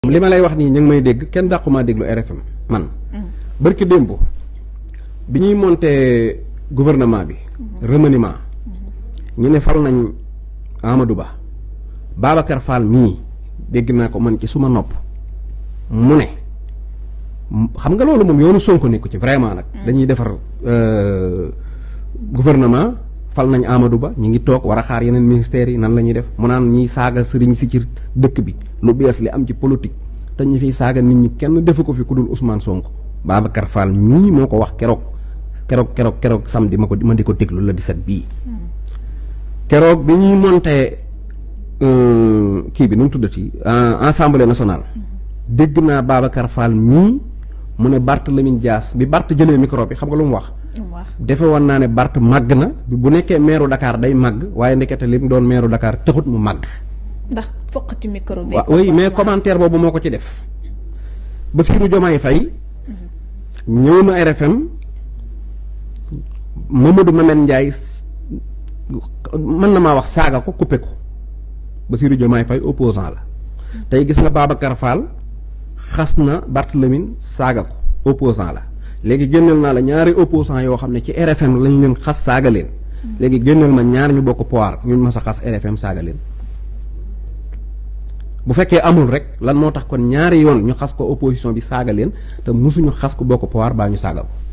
li ma lay wax nii ñu ngi may dégg kenn dàqumaa déglu RFM man. barki démb bi ñuy monté gouvernement bi. remaniement ñu ne fal nañ Amadou Ba Babacar Fall mii dégg naa ko man ci suma nopp mu ne xam nga loolu moom yoonu Sonko nekku ci vraiment nag. dañuy defar gouvernement fal nañ Amadou Ba ñu ngi toog war a xaar yeneen ministères yi nan la ñuy def mu naan ñiy saaga sëriñ si ci dëkk bi lu bees li am ci politique te ñi fiy saaga nit ñi kenn defu ko fi ku dul Ousmane Sonko Babacar Fall mii moo ko wax keroog samedi ma di ko déglu la 17 bii. keroog bi ñuy monté kii bi nu mu tuddati Assemblée nationale dégg naa Babacar Fall mii mu ne Barthélémy Dias bi Bart jëlee micro bi xam nga lu mu wax. defe woon naa ne Bart màgg na bu nekkee meeru Dakar day màgg waaye ndekete li mu doon meeru Dakar taxut mu màgg. ndax foqati micro bi. waaw oui mais commentaire boobu moo ko ci def. Bassirou Diomaye Faye ñëw na RFM Mamadou Mamed Ndiaye mën na maa wax saaga ko coupé ko Bassirou Diomaye Faye opposant la tey gis nga Babacar Fall xas na Barthélémy saaga ko opposant la léegi génneel naa la ñaari opposant yoo xam ne ci RFM lañ leen xas saaga leen léegi génneel ma ñaar ñu bokk pouvoir ñu mas a xas RFM saaga leen bu fekkee amul rek lan moo tax kon ñaari yoon ñu xas ko opposition bi saaga leen te musuñu xas ko bokk pouvoir baa ñu saaga ko